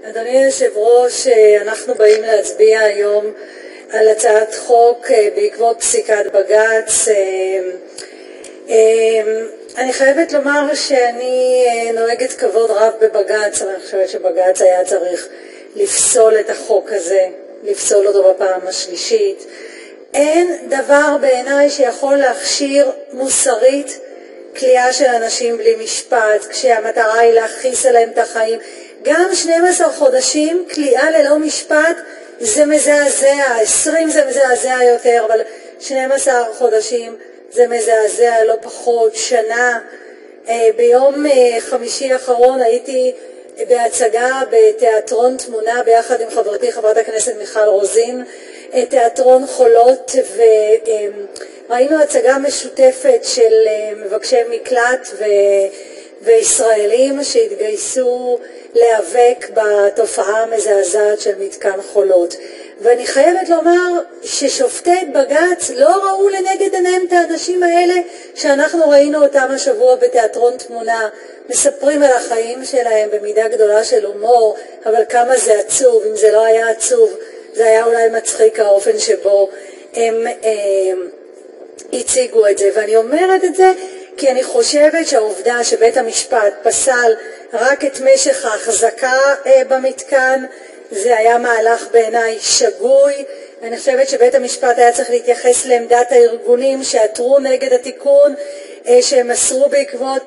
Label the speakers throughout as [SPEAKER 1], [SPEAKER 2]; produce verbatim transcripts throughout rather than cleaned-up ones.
[SPEAKER 1] אדוני היושב ראש, אנחנו באים להצביע היום על הצעת חוק בעקבות פסיקת בג"ץ. אני חייבת לומר שאני נוהגת כבוד רב בבג"ץ, אבל אני חושבת שבג"ץ היה צריך לפסול את החוק הזה, לפסול אותו בפעם השלישית. אין דבר בעיניי שיכול להכשיר מוסרית כליאה של אנשים בלי משפט, כשהמטרה היא להכעיס עליהם את החיים. גם שנים עשר חודשים כליאה ללא משפט זה מזעזע, עשרים זה מזעזע יותר, אבל שנים עשר חודשים זה מזעזע לא פחות, שנה. ביום חמישי האחרון הייתי בהצגה בתיאטרון תמונה ביחד עם חברתי חברת הכנסת מיכל רוזין, תיאטרון חולות, וראינו הצגה משותפת של מבקשי מקלט ו... וישראלים שהתגייסו להיאבק בתופעה המזעזעת של מתקן חולות. ואני חייבת לומר ששופטי בג"ץ לא ראו לנגד עיניהם את האנשים האלה שאנחנו ראינו אותם השבוע בתיאטרון תמונה, מספרים על החיים שלהם במידה גדולה של הומור, אבל כמה זה עצוב. אם זה לא היה עצוב, זה היה אולי מצחיק האופן שבו הם, הם הציגו את זה. ואני אומרת את זה כי אני חושבת שהעובדה שבית המשפט פסל רק את משך ההחזקה במתקן, זה היה מהלך בעיניי שגוי. אני חושבת שבית המשפט היה צריך להתייחס לעמדת הארגונים שעתרו נגד התיקון שהם מסרו בעקבות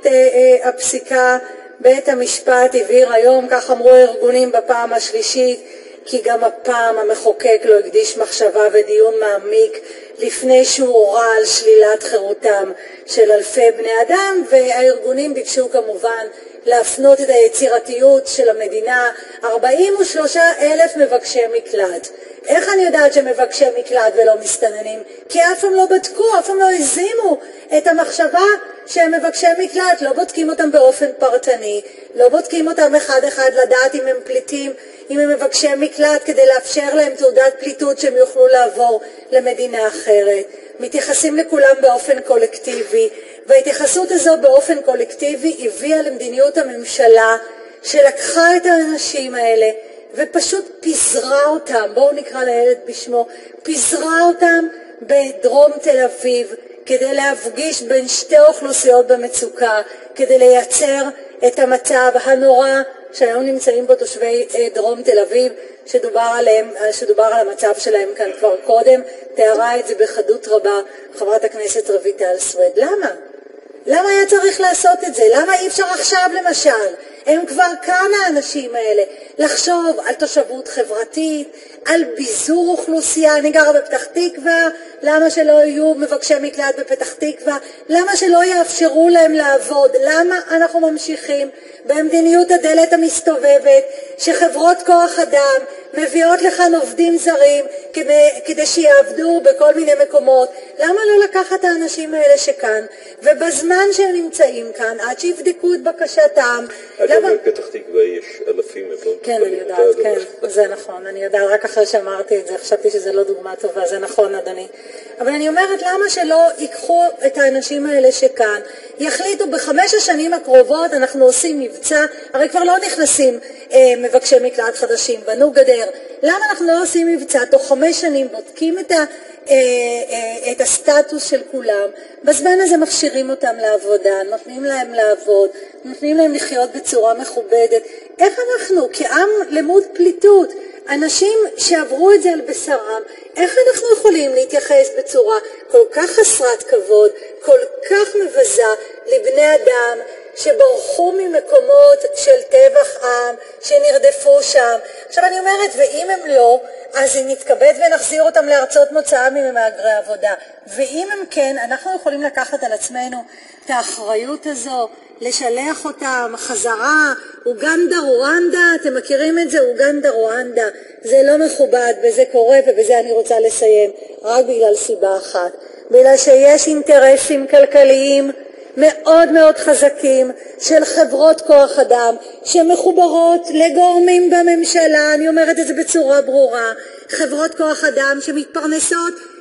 [SPEAKER 1] הפסיקה. בית המשפט הבהיר היום, כך אמרו הארגונים בפעם השלישית, כי גם הפעם המחוקק לא הקדיש מחשבה ודיון מעמיק לפני שהוא הורה על שלילת חירותם של אלפי בני אדם, והארגונים ביקשו כמובן להפנות את היצירתיות של המדינה. ארבעים ושלושה אלף מבקשי מקלט. איך אני יודעת שמבקשי מקלט ולא מסתננים? כי אף הם לא בדקו, אף הם לא הזימו את המחשבה שהם מבקשי מקלט. לא בודקים אותם באופן פרטני, לא בודקים אותם אחד אחד לדעת אם הם פליטים, אם הם מבקשי מקלט, כדי לאפשר להם תעודת פליטות שהם יוכלו לעבור למדינה אחרת. מתייחסים לכולם באופן קולקטיבי, וההתייחסות הזו באופן קולקטיבי הביאה למדיניות הממשלה שלקחה את האנשים האלה ופשוט פיזרה אותם, בואו נקרא לילד בשמו, פיזרה אותם בדרום תל אביב כדי להפגיש בין שתי אוכלוסיות במצוקה, כדי לייצר את המצב הנורא שהיום נמצאים בו תושבי דרום תל אביב, שדובר עליהם, שדובר על המצב שלהם כאן כבר קודם. תיארה את זה בחדות רבה חברת הכנסת רויטל סויד. למה? למה היה צריך לעשות את זה? למה אי אפשר עכשיו למשל? הם כבר כאן האנשים האלה, לחשוב על תושבות חברתית, על ביזור אוכלוסייה. אני גרה בפתח תקווה, למה שלא יהיו מבקשי מקלט בפתח תקווה? למה שלא יאפשרו להם לעבוד? למה אנחנו ממשיכים במדיניות הדלת המסתובבת, שחברות כוח אדם מביאות לכאן עובדים זרים כדי, כדי שיעבדו בכל מיני מקומות? למה לא לקחת את האנשים האלה שכאן, ובזמן שהם נמצאים כאן, עד שיבדקו את בקשתם?
[SPEAKER 2] אגב, בפתח תקווה יש אלפים.
[SPEAKER 1] כן, אני יודעת, כן, זה נכון. אני יודעת, רק אחרי שאמרתי את זה, חשבתי שזה לא דוגמה טובה, זה נכון, אדוני. אבל אני אומרת, למה שלא ייקחו את האנשים האלה שכאן, יחליטו בחמש השנים הקרובות אנחנו עושים מבצע, הרי כבר לא נכנסים אה, מבקשי מקלט חדשים, בנו גדר. למה אנחנו לא עושים מבצע? תוך חמש שנים בודקים את, ה, אה, אה, את הסטטוס של כולם, בזמן הזה מכשירים אותם לעבודה, נותנים להם לעבוד, נותנים להם לחיות בצורה מכובדת. איך אנחנו כעם למוד פליטות, אנשים שעברו את זה על בשרם, איך אנחנו יכולים להתייחס בצורה כל כך חסרת כבוד, כל כך מבזה לבני אדם שברחו ממקומות של טבח עם, שנרדפו שם? עכשיו אני אומרת, ואם הם לא, אז נתכבד ונחזיר אותם לארצות מוצאם אם הם מהגרי עבודה. ואם הם כן, אנחנו יכולים לקחת על עצמנו את האחריות הזו, לשלח אותם חזרה. אוגנדה, רואנדה, אתם מכירים את זה? אוגנדה, רואנדה. זה לא מכובד, וזה קורה, ובזה אני רוצה לסיים, רק בגלל סיבה אחת. בגלל שיש אינטרסים כלכליים מאוד מאוד חזקים של חברות כוח אדם שמחוברות לגורמים בממשלה. אני אומרת את זה בצורה ברורה. חברות כוח אדם שמתפרנסות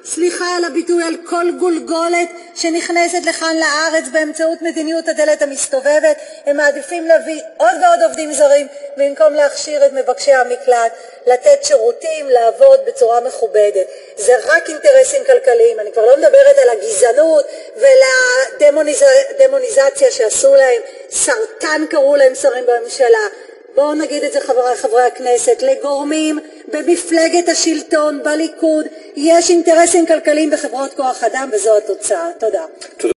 [SPEAKER 1] סליחה על הביטוי, על כל גולגולת שנכנסת לכאן לארץ באמצעות מדיניות הדלת המסתובבת. הם מעדיפים להביא עוד ועוד עובדים זרים במקום להכשיר את מבקשי המקלט, לתת שירותים, לעבוד בצורה מכובדת. זה רק אינטרסים כלכליים. אני כבר לא מדברת על הגזענות ולדמוניזציה שעשו להם. סרטן קראו להם שרים בממשלה. בואו נגיד את זה, חברי חברי הכנסת, לגורמים במפלגת השלטון, בליכוד, יש אינטרסים כלכליים בחברות כוח אדם, וזו התוצאה. תודה.